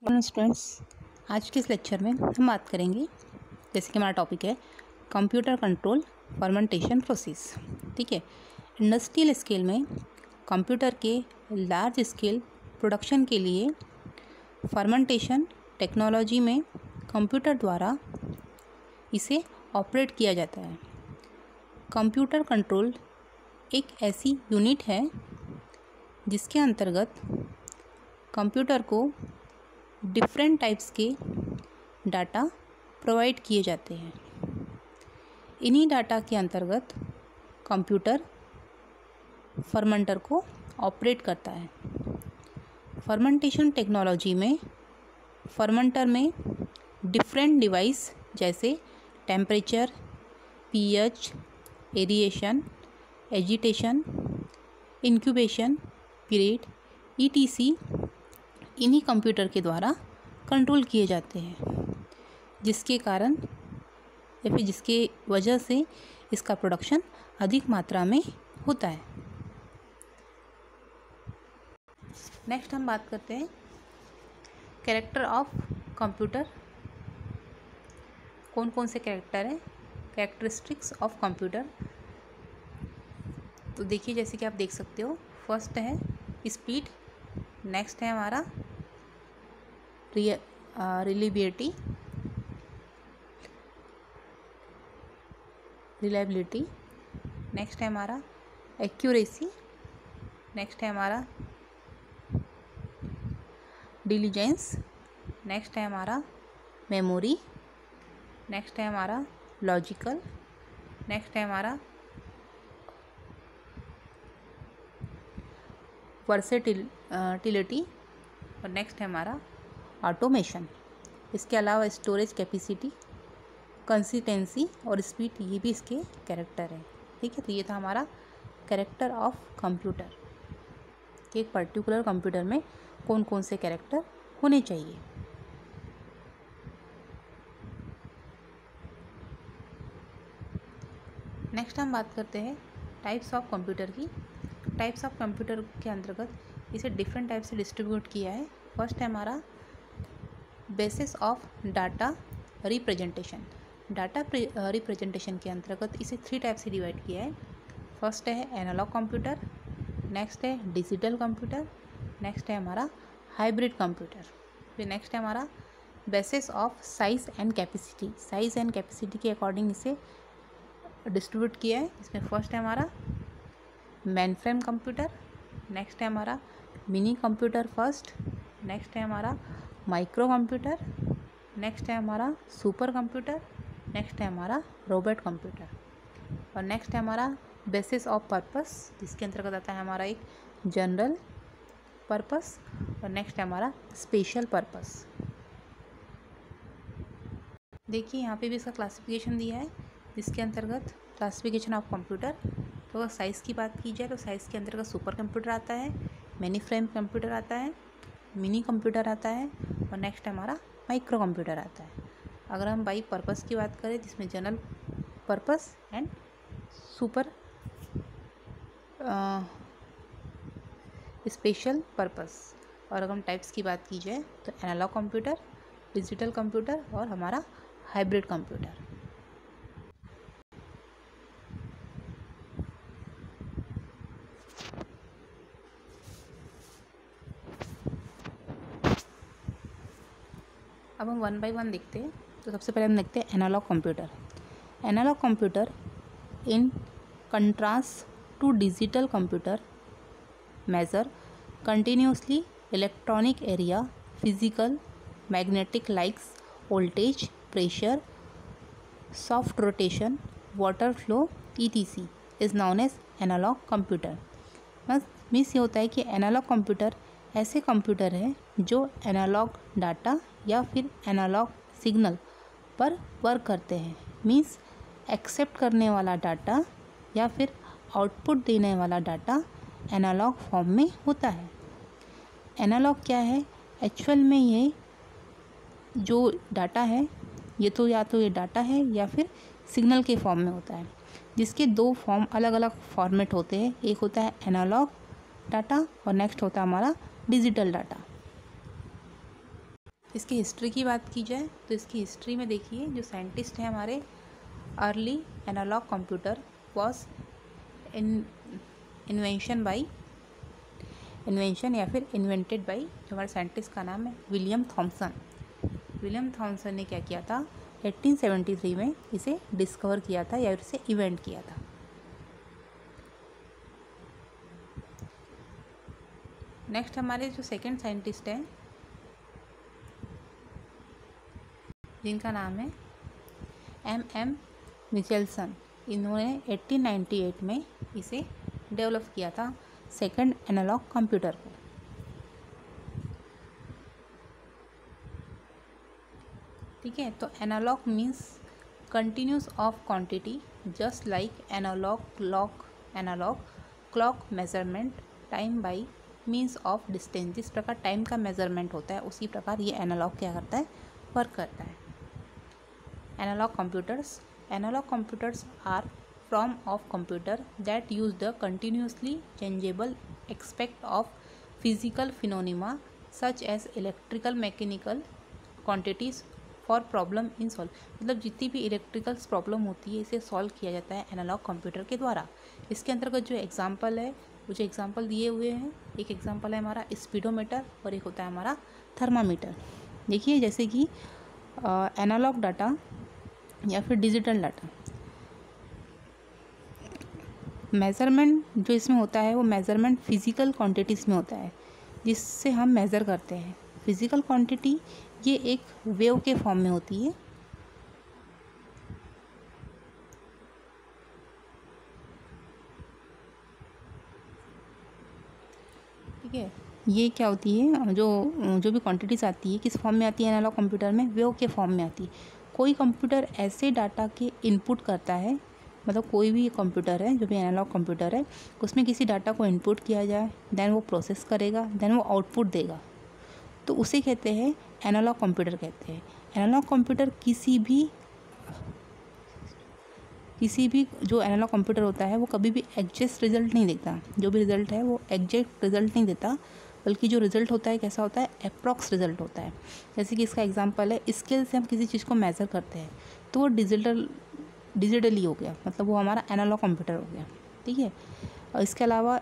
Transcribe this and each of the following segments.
Students, आज के इस लेक्चर में हम बात करेंगे, जैसे कि हमारा टॉपिक है कंप्यूटर कंट्रोल फर्मेंटेशन प्रोसेस। ठीक है, इंडस्ट्रियल स्केल में कंप्यूटर के लार्ज स्केल प्रोडक्शन के लिए फर्मेंटेशन टेक्नोलॉजी में कंप्यूटर द्वारा इसे ऑपरेट किया जाता है। कंप्यूटर कंट्रोल एक ऐसी यूनिट है जिसके अंतर्गत कंप्यूटर को डिफरेंट टाइप्स के डाटा प्रोवाइड किए जाते हैं। इन्हीं डाटा के अंतर्गत कंप्यूटर फर्मेंटर को ऑपरेट करता है। फर्मेंटेशन टेक्नोलॉजी में फर्मेंटर में डिफरेंट डिवाइस जैसे temperature, pH, aeration, agitation, incubation period etc इन्हीं कंप्यूटर के द्वारा कंट्रोल किए जाते हैं, जिसके कारण या फिर जिसके वजह से इसका प्रोडक्शन अधिक मात्रा में होता है। नेक्स्ट हम बात करते हैं कैरेक्टर ऑफ कंप्यूटर। कौन कौन से कैरेक्टर हैं, कैरेक्टरिस्टिक्स ऑफ कंप्यूटर। तो देखिए, जैसे कि आप देख सकते हो, फर्स्ट है स्पीड, नेक्स्ट है हमारा रिलायबिलिटी, नेक्स्ट है हमारा एक्यूरेसी, नेक्स्ट है हमारा डिलीजेंस, नेक्स्ट है हमारा मेमोरी, नेक्स्ट है हमारा लॉजिकल, नेक्स्ट है हमारा वर्सेटिलिटी और नेक्स्ट है हमारा ऑटोमेशन। इसके अलावा स्टोरेज कैपेसिटी, कंसिस्टेंसी और स्पीड, ये भी इसके कैरेक्टर हैं। ठीक है, तो ये था हमारा कैरेक्टर ऑफ कंप्यूटर कि एक पर्टिकुलर कंप्यूटर में कौन कौन से कैरेक्टर होने चाहिए। नेक्स्ट हम बात करते हैं टाइप्स ऑफ कंप्यूटर की। टाइप्स ऑफ कंप्यूटर के अंतर्गत इसे डिफरेंट टाइप से डिस्ट्रीब्यूट किया है। फर्स्ट है हमारा basis of data representation. Data representation के अंतर्गत इसे 3 टाइप से डिवाइड किया है। फर्स्ट है एनालॉग कंप्यूटर, नेक्स्ट है डिजिटल कंप्यूटर, नेक्स्ट है हमारा हाइब्रिड कंप्यूटर। फिर नेक्स्ट है हमारा basis of size and capacity. Size and capacity के अकॉर्डिंग इसे डिस्ट्रीब्यूट किया है। इसमें फर्स्ट है हमारा मेन फ्रेम कंप्यूटर, नेक्स्ट है हमारा मिनी कंप्यूटर फर्स्ट, नेक्स्ट है हमारा माइक्रो कंप्यूटर, नेक्स्ट है हमारा सुपर कंप्यूटर, नेक्स्ट है हमारा रोबोट कंप्यूटर और नेक्स्ट है हमारा बेसिस ऑफ पर्पस, जिसके अंतर्गत आता है हमारा एक जनरल पर्पस और नेक्स्ट है हमारा स्पेशल पर्पस। देखिए, यहाँ पे भी इसका क्लासिफिकेशन दिया है, जिसके अंतर्गत क्लासिफिकेशन ऑफ कंप्यूटर। तो अगर साइज़ की बात की जाए तो साइज़ के अंतर्गत सुपर कंप्यूटर आता है, मिनी फ्रेम कंप्यूटर आता है, मिनी कंप्यूटर आता है और नेक्स्ट हमारा माइक्रो कंप्यूटर आता है। अगर हम बाई पर्पस की बात करें जिसमें general purpose and super special purpose, और अगर हम टाइप्स की बात की जाए तो एनालॉग कंप्यूटर, डिजिटल कंप्यूटर और हमारा हाइब्रिड कंप्यूटर। अब हम 1 बाय 1 देखते हैं। तो सबसे पहले हम देखते हैं analogue computer. Analogue computer in contrast to digital computer measure continuously electronic area, physical, magnetic likes, voltage, pressure, shaft rotation, water flow etc is known as analogue computer. Means ये होता है कि एनालॉग कंप्यूटर ऐसे computer है जो analogue data या फिर analogue signal पर वर्क करते हैं। मीन्स एक्सेप्ट करने वाला डाटा या फिर आउटपुट देने वाला डाटा एनालॉग फॉर्म में होता है। एनालॉग क्या है? एक्चुअल में ये जो डाटा है ये तो या तो ये डाटा है या फिर सिग्नल के फॉर्म में होता है, जिसके 2 फॉर्म अलग अलग फॉर्मेट होते हैं। एक होता है एनालॉग डाटा और नेक्स्ट होता है हमारा डिजिटल डाटा। इसकी हिस्ट्री की बात की जाए तो इसकी हिस्ट्री में देखिए जो साइंटिस्ट हैं हमारे, early analogue computer was invention या फिर इन्वेंटेड बाई, जो हमारे साइंटिस्ट का नाम है विलियम थॉमसन। विलियम थॉमसन ने क्या किया था, 1873 में इसे डिस्कवर किया था या इसे इवेंट किया था। नेक्स्ट हमारे जो सेकंड साइंटिस्ट हैं जिनका नाम है एम मिचेल्सन, इन्होंने 1898 में इसे डेवलप किया था, सेकंड एनालॉग कंप्यूटर को। ठीक है, तो analogue means continuous of quantity, just like analogue clock measurement time by means of distance. जिस प्रकार टाइम का मेजरमेंट होता है उसी प्रकार ये एनालॉग क्या करता है, वर्क करता है। Analogue computers are form of computer that use the continuously changeable aspect of physical phenomena such as electrical mechanical quantities for problem in solve। मतलब जितनी भी इलेक्ट्रिकल प्रॉब्लम होती है इसे सॉल्व किया जाता है एनालॉग कंप्यूटर के द्वारा। इसके अंतर्गत जो एग्जांपल है, वो जो एग्जांपल दिए हुए हैं, एक एग्जांपल है हमारा स्पीडोमीटर और एक होता है हमारा थर्मामीटर। देखिए जैसे कि एनालॉग डाटा या फिर डिजिटल डाटा, मेज़रमेंट जो इसमें होता है वो मेज़रमेंट फिज़िकल क्वांटिटीज़ में होता है जिससे हम मेज़र करते हैं। फिज़िकल क्वांटिटी ये एक वेव के फॉर्म में होती है। ठीक है, ये क्या होती है, जो भी क्वांटिटीज़ आती है किस फॉर्म में आती है एनालॉग कंप्यूटर में, वेव के फॉर्म में आती है। कोई कंप्यूटर ऐसे डाटा के इनपुट करता है, मतलब कोई भी कंप्यूटर है जो भी एनालॉग कंप्यूटर है उसमें किसी डाटा को इनपुट किया जाए, देन वो प्रोसेस करेगा, देन वो आउटपुट देगा, तो उसे कहते हैं एनालॉग कंप्यूटर कहते हैं। एनालॉग कंप्यूटर किसी भी जो एनालॉग कंप्यूटर होता है वो कभी भी एग्जैक्ट रिजल्ट नहीं देता। जो भी रिजल्ट है वो एग्जैक्ट रिजल्ट नहीं देता, बल्कि जो रिजल्ट होता है कैसा होता है, अप्रॉक्स रिजल्ट होता है। जैसे कि इसका एग्जांपल है, स्केल से हम किसी चीज़ को मेज़र करते हैं तो वो डिजिटली हो गया, मतलब वो हमारा एनालॉग कंप्यूटर हो गया। ठीक है, और इसके अलावा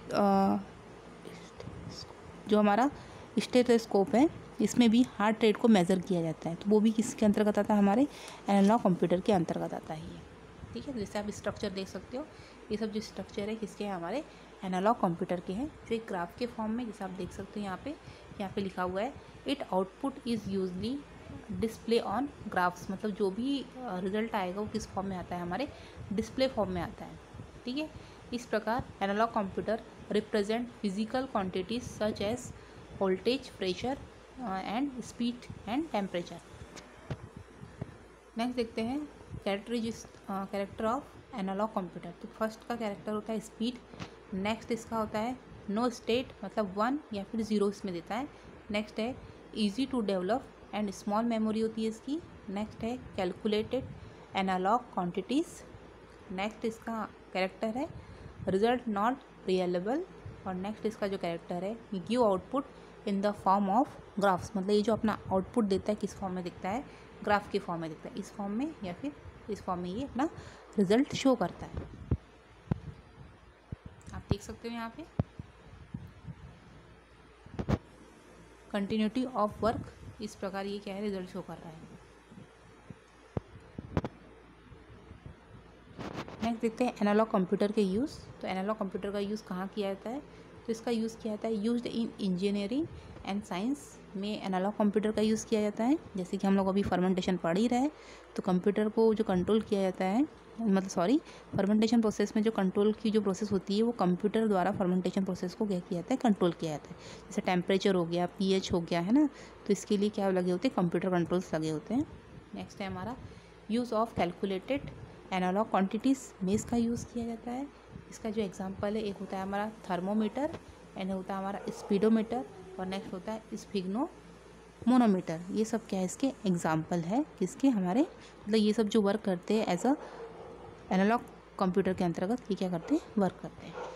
जो हमारा स्टेथोस्कोप है इसमें भी हार्ट रेट को मेज़र किया जाता है, तो वो भी किसके अंतर्गत आता है, हमारे एनालॉग कंप्यूटर के अंतर्गत आता है। ठीक है, जैसे आप स्ट्रक्चर देख सकते हो, ये सब जो स्ट्रक्चर है किसके हैं, हमारे एनालॉग कंप्यूटर के हैं, जो एक ग्राफ के फॉर्म में, जैसे आप देख सकते हो यहाँ पे लिखा हुआ है, it output is usually display on graphs. मतलब जो भी रिजल्ट आएगा वो किस फॉर्म में आता है, हमारे डिस्प्ले फॉर्म में आता है। ठीक है, इस प्रकार analogue computer represent physical quantities such as voltage, pressure and speed and temperature. Next देखते हैं कैरेक्टर ऑफ एनालॉग कंप्यूटर। तो फर्स्ट का कैरेक्टर होता है स्पीड, नेक्स्ट इसका होता है नो स्टेट, मतलब 1 या फिर 0 इसमें देता है। नेक्स्ट है easy to develop and small memory होती है इसकी। नेक्स्ट है कैलकुलेटेड एनालॉग क्वांटिटीज़। नेक्स्ट इसका कैरेक्टर है रिजल्ट नॉट रियलेबल, और नेक्स्ट इसका जो कैरेक्टर है give output in the form of graphs. मतलब ये जो अपना आउटपुट देता है किस फॉर्म में दिखता है, ग्राफ के फॉर्म में दिखता है, इस फॉर्म में या फिर इस फॉर्म में ये अपना रिजल्ट शो करता है। आप देख सकते हो यहाँ पे कंटिन्यूटी ऑफ वर्क, इस प्रकार ये क्या है, रिजल्ट शो कर रहा है। नेक्स्ट देखते हैं एनालॉग कंप्यूटर के यूज़। तो एनालॉग कंप्यूटर का यूज़ कहाँ किया जाता है, तो इसका यूज़ किया जाता है used in engineering and science में एनालॉग कंप्यूटर का यूज़ किया जाता है। जैसे कि हम लोग अभी फर्मेंटेशन पढ़ ही रहे, तो कंप्यूटर को जो कंट्रोल किया जाता है, मतलब फर्मेंटेशन प्रोसेस में जो कंट्रोल की जो प्रोसेस होती है वो कंप्यूटर द्वारा फर्मेंटेशन प्रोसेस को क्या किया जाता है, कंट्रोल किया जाता है। जैसे टेम्परेचर हो गया, pH हो गया, है ना, तो इसके लिए क्या लगे होते हैं, कंप्यूटर कंट्रोल्स लगे होते हैं। नेक्स्ट है हमारा use of calculated analogue quantities में इसका यूज़ किया जाता है। इसका जो एग्जांपल है, एक होता है हमारा थर्मोमीटर, एंड होता है हमारा स्पीडोमीटर, और नेक्स्ट होता है स्फिग्नोमोनोमीटर। ये सब क्या है, इसके एग्जांपल है किसके, हमारे, मतलब ये सब जो वर्क करते हैं एज अ एनालॉग कंप्यूटर के अंतर्गत ये क्या करते हैं, वर्क करते हैं।